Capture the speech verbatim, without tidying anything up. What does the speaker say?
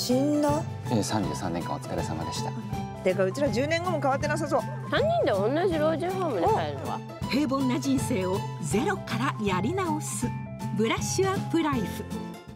死んだ？ えー、さんじゅうさんねんかんお疲れ様でした。 てかうちらじゅうねんごも変わってなさそう。 さんにんで同じ老人ホームに入るわ。 平凡な人生をゼロからやり直すブラッシュアップライフ。